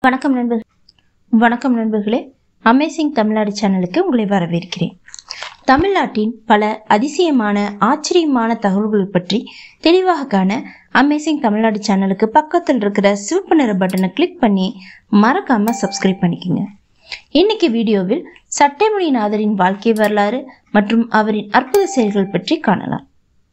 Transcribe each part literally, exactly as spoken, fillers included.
வணக்கம் நண்பர்களே வணக்கம் நண்பர்களே அமேசிங் தமிழ்நாடு சேனலுக்கு உங்களை வரவேற்கிறேன். தமிழ்நாட்டின் பல அதிசயமான ஆச்சரியமான தகவல்கள் பற்றி தெளிவாக காண அமேசிங் தமிழ்நாடு சேனலுக்கு பக்கத்தில் இருக்கிற சிவப்பு நிற பட்டனை கிளிக் பண்ணி மறக்காம சப்ஸ்கிரைப் பண்ணிக்கோங்க. இன்னைக்கு வீடியோவில் சட்டைமுனிநாதரின் வாழ்க்கை வரலாறு மற்றும் அவரின் அற்புத செயல்கள் பற்றி காணலாம்.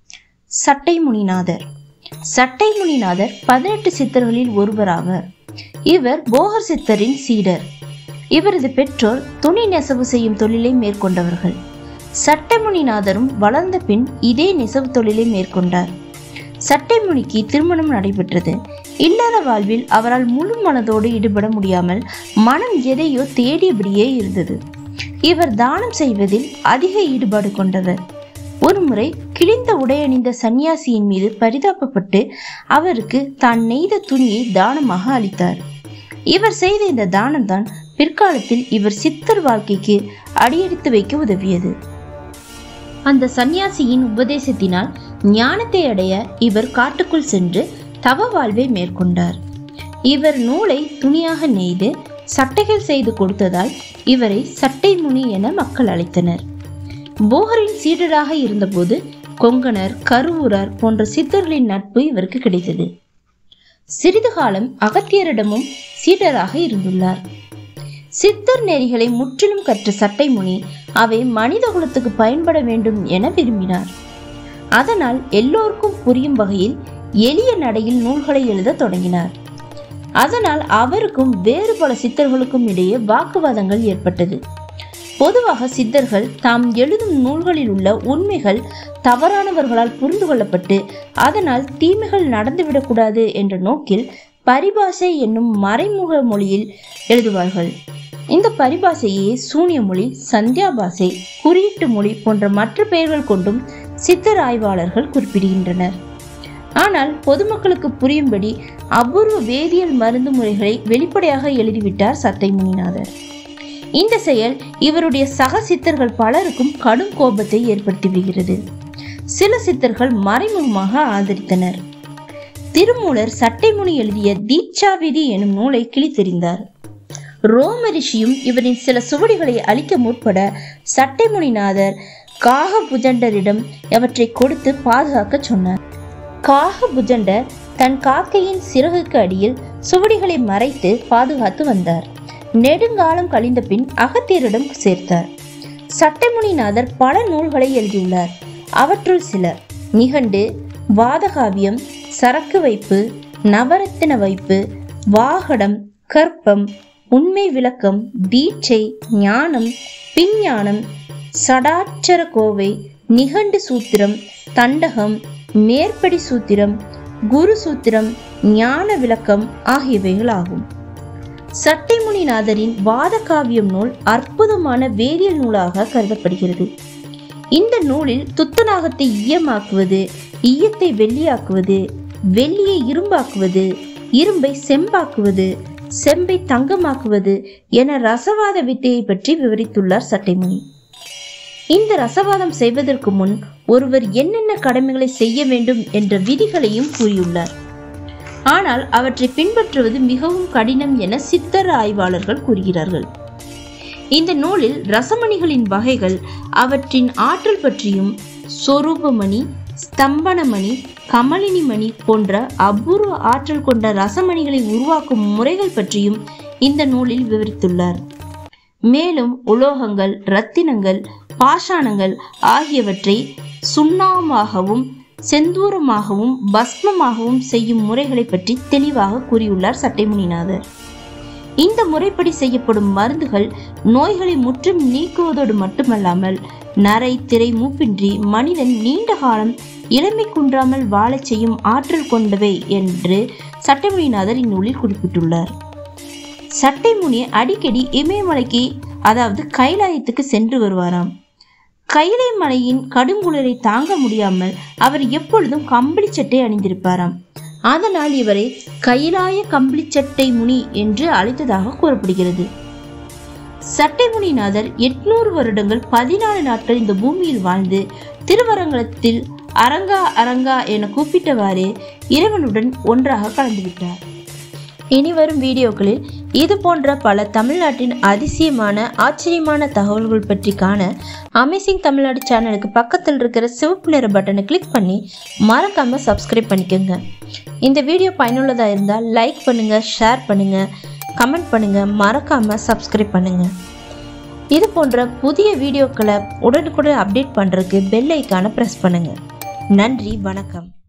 சட்டைமுனிநாதர் சட்டைமுனிநாதர் பதினெட்டு சித்தர்களில் ஒருவராவர். இவர் போகர் சித்தரின் சீடர். இவரது பெற்றோர் துணி நெசவு செய்யும் தொழிலை மேற்கொண்டவர்கள். சட்டைமுனிநாதரும் வளர்ந்த பின் இதே நெசவு தொழிலை மேற்கொண்டார். சட்டைமுனிக்கு திருமணம் நடைபெற்றது. இல்லற வாழ்வில் அவரால் முழு மனதோடு ஈடுபட முடியாமல் மனம் எதையோ தேடியபடியே இருந்தது. இவர் தானம் செய்வதில் அதிக ஈடுபாடு கொண்டவர். ஒருமுறை கிழிந்த உடையணிந்த சன்னியாசியின் மீது பரிதாபப்பட்டு அவருக்கு தான் நெய்த துணியை தானமாக அளித்தார். இவர் செய்த இந்த தானம் தான் பிற்காலத்தில் இவர் சித்தர் வாழ்க்கைக்கு அடியெடுத்து வைக்க உதவியது. அந்த சன்னியாசியின் உபதேசத்தினால் ஞானத்தை அடைய இவர் காட்டுக்குள் சென்று தவ வாழ்வை மேற்கொண்டார். இவர் நூலை துணியாக நெய்து சட்டைகள் செய்து கொடுத்ததால் இவரை சட்டைமுனி என மக்கள் அழைத்தனர். போகரின் சீடராக இருந்தபோது கொங்கணர், கருவூரர் போன்ற சித்தர்களின் நட்பு இவருக்கு கிடைத்தது. சிறிது காலம் அகத்தியரிடமும் சீடராக இருந்துள்ளார். சித்தர் நெறிகளை முற்றிலும் கற்ற சட்டைமுனி அவை மனித குலத்துக்கு பயன்பட வேண்டும் என விரும்பினார். அதனால் எல்லோருக்கும் புரியும் வகையில் எளிய நடையில் நூல்களை எழுத தொடங்கினார். அதனால் அவருக்கும் வேறு பல சித்தர்களுக்கும் இடையே வாக்குவாதங்கள் ஏற்பட்டது. பொதுவாக சித்தர்கள் தாம் எழுதும் நூல்களில் உள்ள உண்மைகள் தவறானவர்களால் புரிந்து கொள்ளப்பட்டு அதனால் தீமைகள் நடந்துவிடக்கூடாது என்ற நோக்கில் பரிபாஷை என்னும் மறைமுக மொழியில் எழுதுவார்கள். இந்த பரிபாஷையே சூன்ய மொழி, சந்தியா பாஷை, குறியீட்டு மொழி போன்ற மற்ற பெயர்கள் கொண்டும் சித்தர் ஆய்வாளர்கள் குறிப்பிடுகின்றனர். ஆனால் பொதுமக்களுக்கு புரியும்படி அபூர்வ வேதியியல் மருந்து முறைகளை வெளிப்படையாக எழுதிவிட்டார் சட்டைமுனிநாதர். இந்த செயல் இவருடைய சக சித்தர்கள் பலருக்கும் கடும் கோபத்தை ஏற்படுத்தி விடுகிறது. சில சித்தர்கள் மறைமுகமாக ஆதரித்தனர். திருமூலர் சட்டைமுனி எழுதிய தீட்சா விதி எனும் நூலை கிழித்தெறிந்தார். ரோம ரிஷியும் இவரின் சில சுவடிகளை அழிக்க முற்பட சட்டைமுனிநாதர் காக புஜண்டரிடம் அவற்றை கொடுத்து பாதுகாக்க சொன்னார். காக புஜண்டர் தன் காக்கையின் சிறகுக்கு அடியில் சுவடிகளை மறைத்து பாதுகாத்து வந்தார். நெடுங்காலம் கழிந்த பின் அகத்தியரிடம் சேர்த்தார். சட்டைமுனிநாதர் பல நூல்களை எழுதியுள்ளார். அவற்றுள் சில நிகண்டு, வாதகாவியம், சரக்கு வைப்பு, நவரத்தின வைப்பு, வாகடம், கற்பம், உண்மை விளக்கம், தீட்சை, ஞானம், பிஞ்ஞானம், சடாட்சர கோவை, நிகண்டு சூத்திரம், தண்டகம், மேற்படி சூத்திரம், குரு சூத்திரம், ஞான விளக்கம் ஆகியவைகள் ஆகும். சட்டைமுனிநாதரின் வாத காவியம் நூல் அற்புதமான வேதியியல் நூலாக கருதப்படுகிறது. இந்த நூலில் துத்தநாகத்தை ஈயமாக்குவது, ஈயத்தை வெள்ளியாக்குவது, வெள்ளியை இரும்பாக்குவது, இரும்பை செம்பாக்குவது, செம்பை தங்கமாக்குவது என ரசவாத வித்தையை பற்றி விவரித்துள்ளார் சட்டைமுனி. இந்த ரசவாதம் செய்வதற்கு முன் ஒருவர் என்னென்ன கடமைகளை செய்ய வேண்டும் என்ற விதிகளையும் கூறியுள்ளார். ஆனால் அவற்றை பின்பற்றுவது மிகவும் கடினம் என சித்தர் ஆய்வாளர்கள் கூறுகிறார்கள். இந்த நூலில் ரசமணிகளின் வகைகள், அவற்றின் ஆற்றல் பற்றியும், சொரூபமணி, ஸ்தம்பனமணி, கமலினி மணி போன்ற அபூர்வ ஆற்றல் கொண்ட ரசமணிகளை உருவாக்கும் முறைகள் பற்றியும் இந்த நூலில் விவரித்துள்ளார். மேலும் உலோகங்கள், இரத்தினங்கள், பாஷாணங்கள் ஆகியவற்றை சுண்ணாமாகவும் செந்தூரமாகவும் பஸ்மமாகவும் செய்யும் முறைகளை பற்றி தெளிவாக கூறியுள்ளார் சட்டைமுனிநாதர். இந்த முறைப்படி செய்யப்படும் மருந்துகள் நோய்களை முற்றும் நீக்குவதோடு மட்டுமல்லாமல் நரை திரை மூப்பின்றி மனிதன் நீண்ட காலம் இளமை குன்றாமல் வாழச் செய்யும் ஆற்றல் கொண்டவை என்று சட்டைமுனிநாதர் இந்நூலில் குறிப்பிட்டுள்ளார். சட்டைமுனி அடிக்கடி இமயமலைக்கு, அதாவது கைலாயத்துக்கு சென்று வருவாராம். கைலை மலையின் கடுங்குளிரை தாங்க முடியாமல் அவர் எப்பொழுதும் கம்பளி சட்டை அணிந்திருப்பாராம். அதனால் இவரை கைலாய கம்பளி சட்டை முனி என்று அழைத்ததாக கூறப்படுகிறது. சட்டைமுனிநாதர் எட்நூறு வருடங்கள் பதினாலு நாட்கள் இந்த பூமியில் வாழ்ந்து திருவரங்கத்தில் அரங்கா அரங்கா என கூப்பிட்டவாறே இறைவனுடன் ஒன்றாக கலந்துவிட்டார். இனி வரும் வீடியோக்களில் இது போன்ற பல தமிழ்நாட்டின் அதிசயமான ஆச்சரியமான தகவல்கள் பற்றி காண அமேசிங் தமிழ்நாடு சேனலுக்கு பக்கத்தில் இருக்கிற சிவப்பு நிற பட்டனை கிளிக் பண்ணி மறக்காம சப்ஸ்கிரைப் பண்ணிக்கோங்க. இந்த வீடியோ பயனுள்ளதாக இருந்தால் லைக் பண்ணுங்க, ஷேர் பண்ணுங்க, கமெண்ட் பண்ணுங்க, மறக்காம சப்ஸ்கிரைப் பண்ணுங்க. இது போன்ற புதிய வீடியோக்களை உடனுக்குடன் அப்டேட் பண்றதுக்கு பெல் ஐக்கானை பிரஸ் பண்ணுங்க. நன்றி, வணக்கம்.